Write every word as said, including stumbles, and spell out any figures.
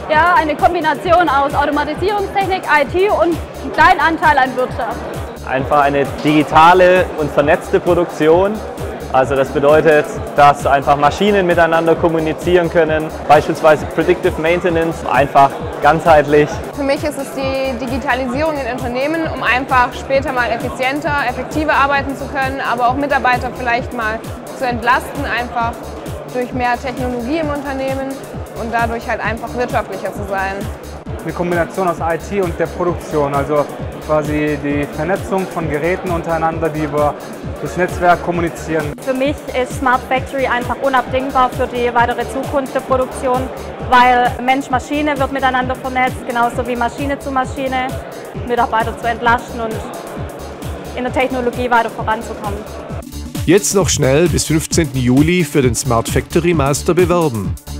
Ja, eine Kombination aus Automatisierungstechnik, I T und einen kleinen Anteil an Wirtschaft. Einfach eine digitale und vernetzte Produktion. Also das bedeutet, dass einfach Maschinen miteinander kommunizieren können, beispielsweise Predictive Maintenance, einfach ganzheitlich. Für mich ist es die Digitalisierung in Unternehmen, um einfach später mal effizienter, effektiver arbeiten zu können, aber auch Mitarbeiter vielleicht mal zu entlasten, einfach durch mehr Technologie im Unternehmen und dadurch halt einfach wirtschaftlicher zu sein. Eine Kombination aus I T und der Produktion, also quasi die Vernetzung von Geräten untereinander, die über das Netzwerk kommunizieren. Für mich ist Smart Factory einfach unabdingbar für die weitere Zukunft der Produktion, weil Mensch-Maschine wird miteinander vernetzt, genauso wie Maschine zu Maschine, Mitarbeiter zu entlasten und in der Technologie weiter voranzukommen. Jetzt noch schnell bis fünfzehnten Juli für den Smart Factory Master bewerben.